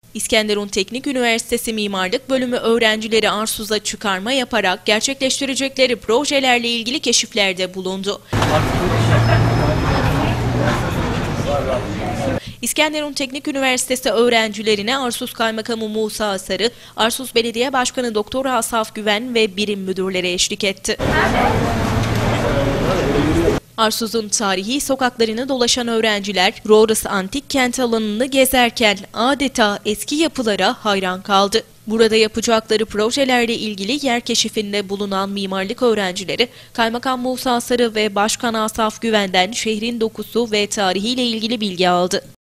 İskenderun Teknik Üniversitesi Mimarlık Bölümü öğrencileri Arsuz'a çıkarma yaparak gerçekleştirecekleri projelerle ilgili keşiflerde bulundu. İskenderun Teknik Üniversitesi öğrencilerine Arsuz Kaymakamı Musa Sarı, Arsuz Belediye Başkanı Doktor Asaf Güven ve birim müdürleri eşlik etti. Arsuz'un tarihi sokaklarını dolaşan öğrenciler, Roras Antik Kent alanını gezerken adeta eski yapılara hayran kaldı. Burada yapacakları projelerle ilgili yer keşifinde bulunan mimarlık öğrencileri, Kaymakam Musa Sarı ve Başkan Asaf Güven'den şehrin dokusu ve tarihiyle ilgili bilgi aldı.